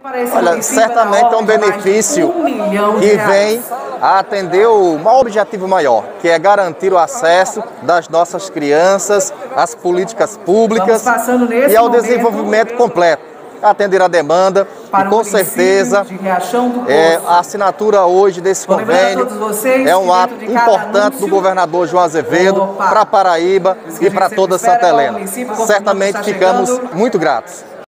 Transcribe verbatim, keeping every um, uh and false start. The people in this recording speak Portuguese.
Olha, certamente é um benefício que vem a atender o um objetivo maior, que é garantir o acesso das nossas crianças às políticas públicas e ao desenvolvimento completo, atender a demanda e com certeza é, a assinatura hoje desse convênio é um ato importante do governador João Azevedo para Paraíba e para toda Santa Helena. Certamente ficamos muito gratos.